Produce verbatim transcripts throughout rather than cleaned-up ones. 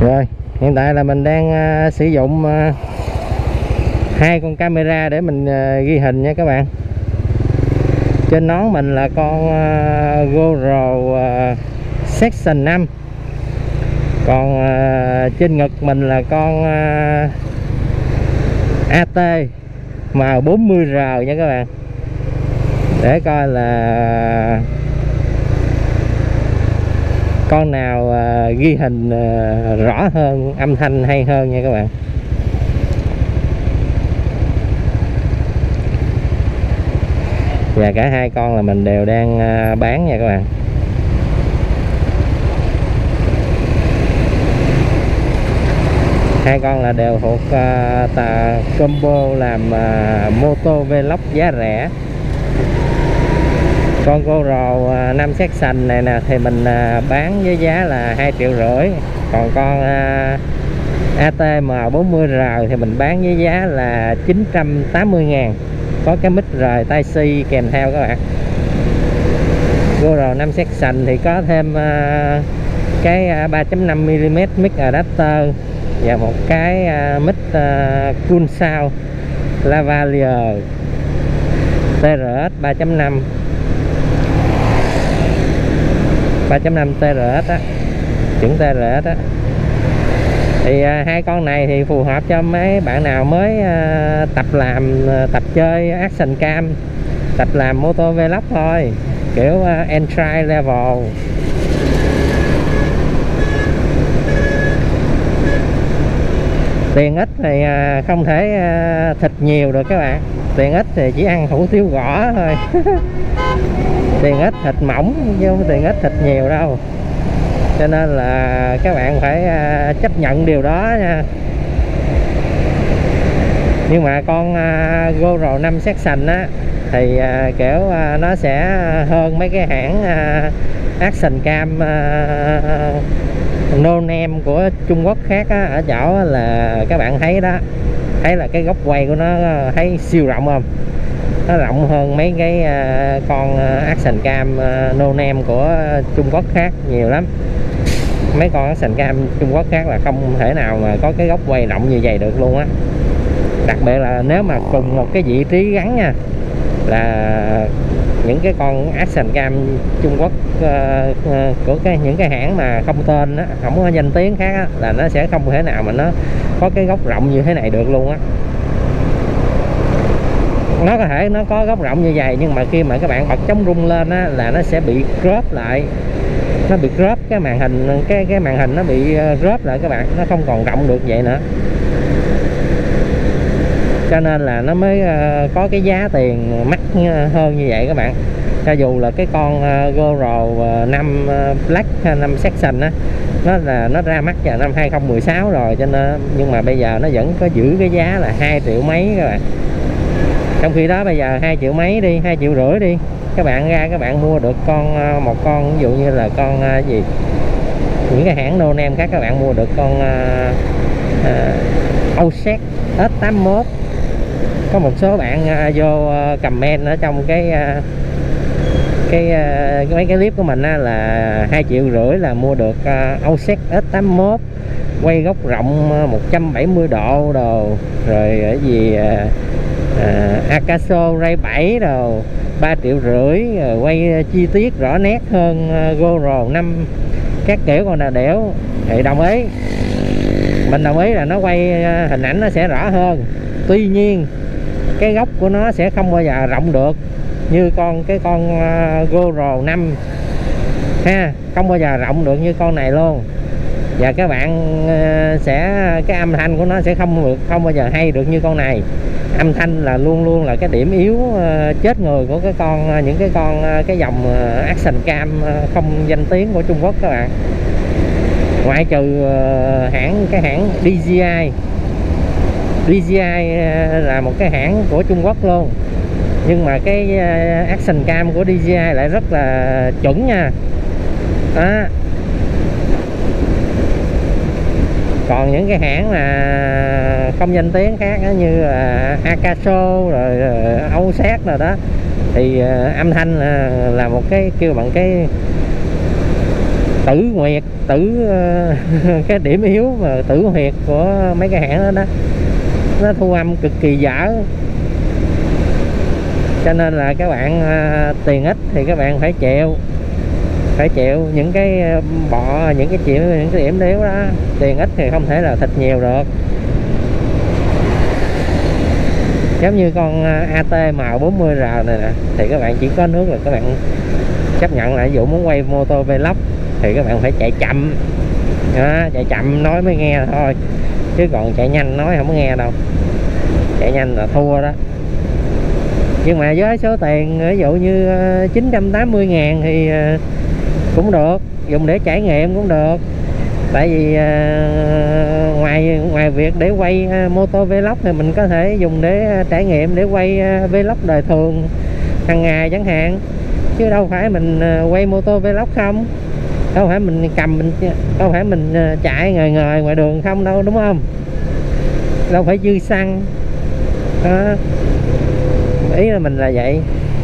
Rồi hiện tại là mình đang uh, sử dụng uh, hai con camera để mình uh, ghi hình nha các bạn. Trên nón mình là con uh, GoPro uh, Section năm, còn uh, trên ngực mình là con uh, a tê M bốn mươi R nha các bạn, để coi là con nào uh, ghi hình uh, rõ hơn, âm thanh hay hơn nha các bạn. Và cả hai con là mình đều đang uh, bán nha các bạn. Hai con là đều thuộc uh, tà combo làm uh, mô tô vlog giá rẻ. Con GoPro uh, năm Section này nè thì mình uh, bán với giá là hai triệu rưỡi. Còn con uh, a tê M bốn mươi R thì mình bán với giá là chín trăm tám mươi ngàn. Có cái mic rời Type-C kèm theo các bạn. GoPro năm Section thì có thêm uh, cái ba chấm năm mi li mét mic adapter và một cái uh, mic uh, Cool Sound Lavalier tê rờ ét ba chấm năm ba chấm năm tê rờ ét á, chuẩn tê rờ ét á. Thì uh, hai con này thì phù hợp cho mấy bạn nào mới uh, tập làm uh, tập chơi action cam, tập làm mô tô vlog thôi, kiểu uh, entry level. Tiền ít thì uh, không thể uh, thịt nhiều được các bạn. Tiền ít thì chỉ ăn hủ tiếu gõ thôi. Tiền ít thịt mỏng chứ không tiền ít thịt nhiều đâu. Cho nên là các bạn phải uh, chấp nhận điều đó nha. Nhưng mà con uh, GoPro năm Section á thì uh, kiểu uh, nó sẽ hơn mấy cái hãng uh, action cam uh, no name của Trung Quốc khác á, ở chỗ là các bạn thấy đó, thấy là cái góc quay của nó thấy siêu rộng không? Nó rộng hơn mấy cái uh, con uh, action cam uh, no name của Trung Quốc khác nhiều lắm. Mấy con action cam Trung Quốc khác là không thể nào mà có cái góc quay rộng như vậy được luôn á. Đặc biệt là nếu mà cùng một cái vị trí gắn nha, là những cái con action cam Trung Quốc uh, uh, của cái những cái hãng mà không tên á, không có danh tiếng khác á, là nó sẽ không thể nào mà nó có cái góc rộng như thế này được luôn á. Nó có thể nó có góc rộng như vậy, nhưng mà khi mà các bạn bật chống rung lên á, là nó sẽ bị crop lại, nó bị crop cái màn hình, cái cái màn hình nó bị crop lại các bạn, nó không còn rộng được vậy nữa. Cho nên là nó mới uh, có cái giá tiền mắc hơn như vậy các bạn. Cho dù là cái con uh, GoPro năm uh, Black năm Section á, nó là nó ra mắt vào năm hai không một sáu rồi, cho nên nhưng mà bây giờ nó vẫn có giữ cái giá là hai triệu mấy các bạn. Trong khi đó bây giờ hai triệu mấy đi, hai triệu rưỡi đi, các bạn ra các bạn mua được con uh, một con ví dụ như là con uh, gì, những cái hãng no name khác, các bạn mua được con uh, uh, Osec S tám mốt. Có một số bạn uh, vô uh, comment ở trong cái uh, cái uh, mấy cái clip của mình uh, là hai triệu rưỡi là mua được uh, Osec S tám mốt, quay góc rộng uh, một trăm bảy mươi độ đồ, rồi ở gì uh, uh, Akaso Ray bảy đồ, ba triệu rưỡi, uh, quay chi tiết rõ nét hơn uh, GoPro năm các kiểu con nào đẻo, thì đồng ý, mình đồng ý là nó quay uh, hình ảnh nó sẽ rõ hơn. Tuy nhiên cái góc của nó sẽ không bao giờ rộng được như con cái con uh, GoPro năm ha, không bao giờ rộng được như con này luôn. Và các bạn uh, sẽ cái âm thanh của nó sẽ không được không bao giờ hay được như con này. Âm thanh là luôn luôn là cái điểm yếu uh, chết người của cái con uh, những cái con uh, cái dòng uh, action cam uh, không danh tiếng của Trung Quốc các bạn. Ngoại trừ uh, hãng cái hãng đê gi i. đê gi i là một cái hãng của Trung Quốc luôn, nhưng mà cái action cam của đê gi i lại rất là chuẩn nha đó. Còn những cái hãng mà không danh tiếng khác đó, như là Akaso rồi Osec rồi đó, thì âm thanh là một cái kêu bằng cái tử nguyệt, tử cái điểm yếu mà tử huyệt của mấy cái hãng đó đó, nó thu âm cực kỳ dở. Cho nên là các bạn tiền ít thì các bạn phải chịu phải chịu những cái bọ, những cái chịu những cái điểm yếu đó. Tiền ít thì không thể là thịt nhiều được. Giống như con a tê M bốn mươi R này nè, thì các bạn chỉ có nước là các bạn chấp nhận là ví dụ muốn quay mô tô vlog thì các bạn phải chạy chậm đó, chạy chậm nói mới nghe thôi, chứ còn chạy nhanh nói không có nghe đâu. Chạy nhanh là thua đó. Nhưng mà với số tiền ví dụ như chín trăm tám mươi ngàn thì cũng được, dùng để trải nghiệm cũng được. Tại vì uh, ngoài ngoài việc để quay uh, mô tô vlog thì mình có thể dùng để uh, trải nghiệm, để quay uh, vlog đời thường hàng ngày chẳng hạn, chứ đâu phải mình uh, quay mô tô vlog không, đâu phải mình cầm mình đâu phải mình uh, chạy ngời ngời ngoài đường không đâu, đúng không? Đâu phải dư xăng đó. Ý là mình là vậy.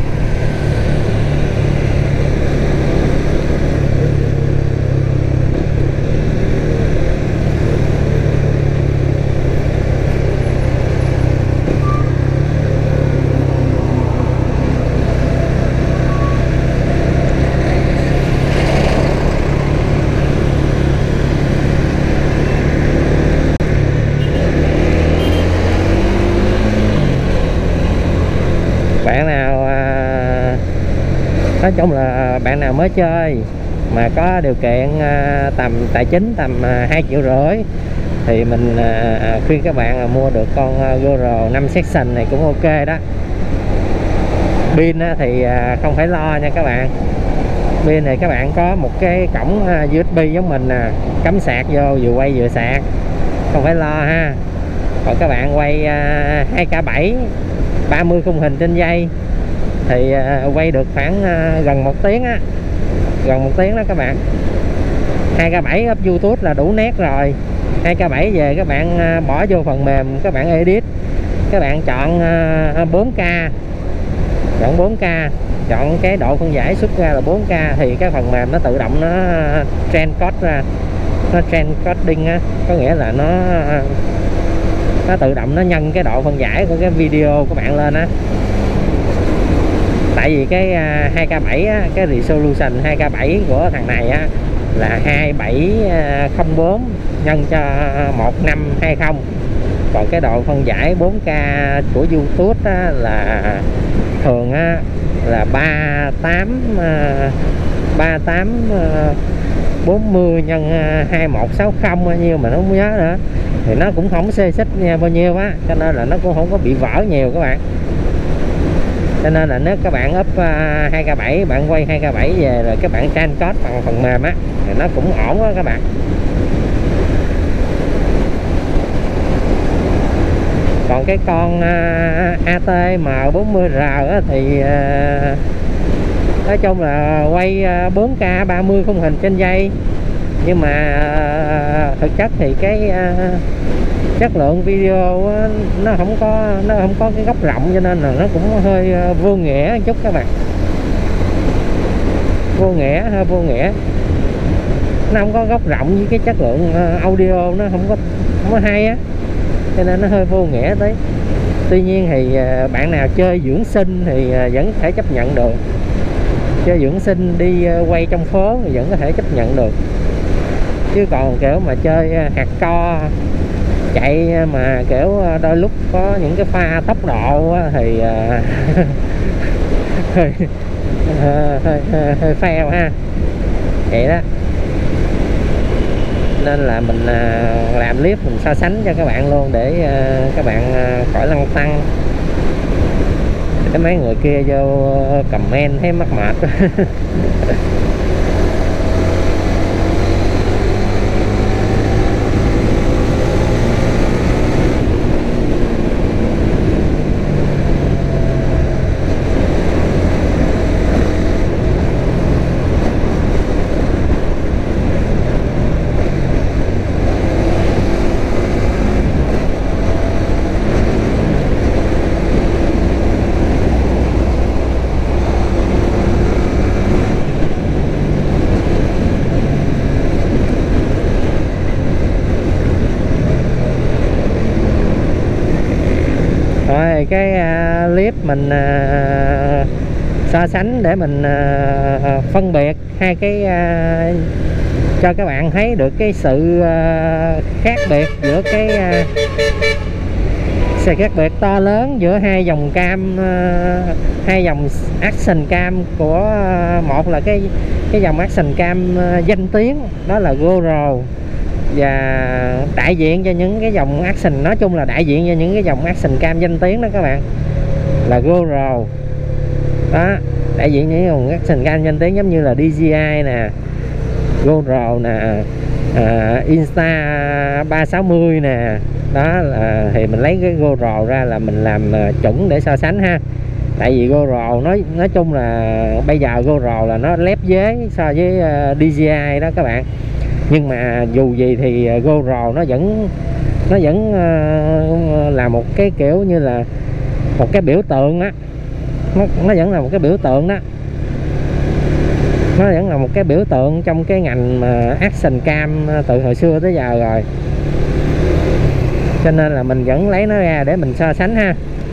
Bạn nào à, nói chung là bạn nào mới chơi mà có điều kiện à, tầm tài chính tầm à, hai triệu rưỡi thì mình à, khuyên các bạn là mua được con à, giê rờ năm section này cũng ok đó. Pin á, thì à, không phải lo nha các bạn. Pin này các bạn có một cái cổng à, u ét bê giống mình nè, cắm sạc vô vừa quay vừa sạc, không phải lo ha. Còn các bạn quay à, hai K bảy ba mươi khung hình trên giây thì uh, quay được khoảng uh, gần một tiếng á, gần một tiếng đó các bạn. hai K bảy up YouTube là đủ nét rồi. hai K bảy về các bạn uh, bỏ vô phần mềm, các bạn edit, các bạn chọn uh, bốn K, chọn bốn K, chọn cái độ phân giải xuất ra là bốn K thì cái phần mềm nó tự động nó trend code ra, nó trend coding á, có nghĩa là nó nó tự động nó nhân cái độ phân giải của cái video của bạn lên á. Tại vì cái uh, hai K bảy á, cái resolution hai K bảy của thằng này á là hai bảy không bốn nhân cho một năm hai không. Còn cái độ phân giải bốn K của YouTube á, là thường á, là ba tám ba tám bốn mươi nhân hai một sáu không bao nhiêu mà nó không nhớ nữa, thì nó cũng không xê xích nha bao nhiêu á, cho nên là nó cũng không có bị vỡ nhiều các bạn. Cho nên là nếu các bạn up uh, hai K bảy, bạn quay hai K bảy về rồi các bạn trans code bằng phần mềm á thì nó cũng ổn đó các bạn. Còn cái con uh, a tê M bốn mươi R á, thì uh, nói chung là quay uh, bốn K ba mươi khung hình trên giây, nhưng mà uh, thực chất thì cái uh, chất lượng video á, nó không có nó không có cái góc rộng, cho nên là nó cũng hơi uh, vô nghĩa một chút các bạn. Vô nghĩa, hơi vô nghĩa. Nó không có góc rộng với cái chất lượng uh, audio nó không có không có hay á, cho nên nó hơi vô nghĩa tí. Tuy nhiên thì uh, bạn nào chơi dưỡng sinh thì uh, vẫn có thể chấp nhận được. Chơi dưỡng sinh đi uh, quay trong phố thì vẫn có thể chấp nhận được. Chứ còn kiểu mà chơi uh, hạt co, chạy mà kiểu đôi lúc có những cái pha tốc độ á, thì uh, hơi, hơi, hơi, hơi fail ha, vậy đó. Nên là mình uh, làm clip mình so sánh cho các bạn luôn, để uh, các bạn uh, khỏi lăn tăng. Cái mấy người kia vô comment thấy mắc mệt. rồi cái uh, clip mình uh, so sánh để mình uh, phân biệt hai cái uh, cho các bạn thấy được cái sự uh, khác biệt giữa cái uh, sự khác biệt to lớn giữa hai dòng cam, uh, hai dòng action cam của uh, một là cái cái dòng action cam uh, danh tiếng đó là GoPro, và đại diện cho những cái dòng action, nói chung là đại diện cho những cái dòng action cam danh tiếng đó các bạn, là GoPro đó, đại diện những dòng action cam danh tiếng giống như là đê gi i nè, GoPro nè, uh, Insta ba sáu mươi nè, đó là thì mình lấy cái GoPro ra là mình làm uh, chuẩn để so sánh ha. Tại vì GoPro nói nói chung là bây giờ GoPro là nó lép vế so với uh, đê gi i đó các bạn, nhưng mà dù gì thì uh, GoPro nó vẫn nó vẫn uh, là một cái kiểu như là một cái biểu tượng á, nó, nó vẫn là một cái biểu tượng đó, nó vẫn là một cái biểu tượng trong cái ngành mà action cam từ hồi xưa tới giờ rồi, cho nên là mình vẫn lấy nó ra để mình so sánh ha.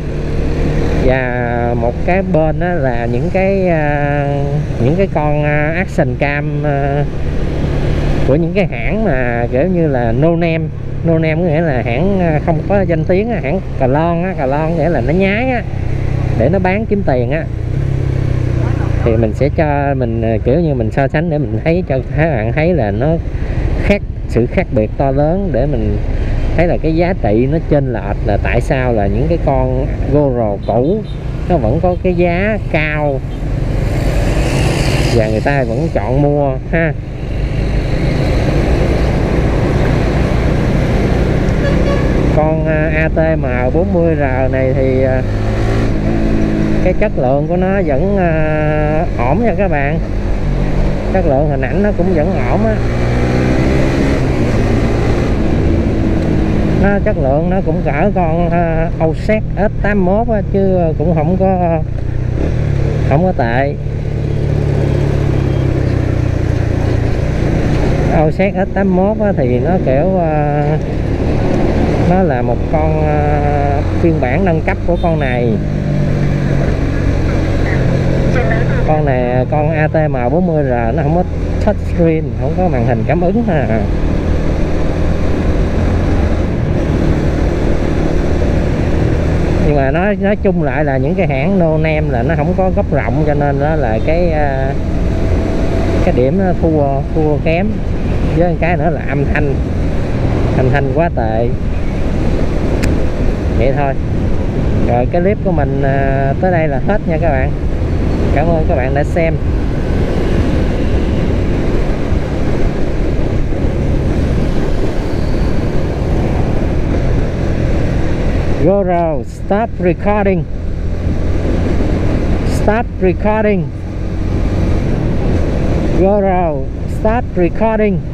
Và một cái bên đó là những cái uh, những cái con uh, action cam uh, của những cái hãng mà kiểu như là no name, no name có nghĩa là hãng không có danh tiếng, hãng cà lon á, cà lon nghĩa là nó nhái á, để nó bán kiếm tiền á, thì mình sẽ cho mình kiểu như mình so sánh để mình thấy cho các bạn thấy là nó khác, sự khác biệt to lớn, để mình thấy là cái giá trị nó chênh lệch là tại sao là những cái con GoPro cũ nó vẫn có cái giá cao và người ta vẫn chọn mua ha. Con a tê em bốn mươi R này thì cái chất lượng của nó vẫn uh, ổn nha các bạn, chất lượng hình ảnh nó cũng vẫn ổn á, nó chất lượng nó cũng cỡ con uh, Osec S tám mốt á, chứ cũng không có không có tệ. Osec S tám mốt á, thì nó kiểu uh, nó là một con uh, phiên bản nâng cấp của con này. Con này con a tê em bốn mươi R nó không có touchscreen, không có màn hình cảm ứng ha. Nhưng mà nói nói chung lại là những cái hãng no name là nó không có góc rộng, cho nên đó là cái cái điểm nó thua thua kém. Với cái nữa là âm thanh, âm thanh quá tệ. Vậy thôi. Rồi cái clip của mình tới đây là hết nha các bạn. Cảm ơn các bạn đã xem. GoPro, stop recording. Stop recording. GoPro, stop recording.